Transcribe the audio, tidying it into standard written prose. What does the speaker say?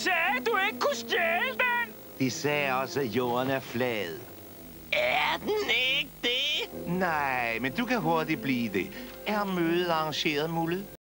sagde, at du ikke kunne stjæle den! De sagde også, at jorden er flad. Er den ikke det? Nej, men du kan hurtigt blive det. Er mødet arrangeret, Mulle?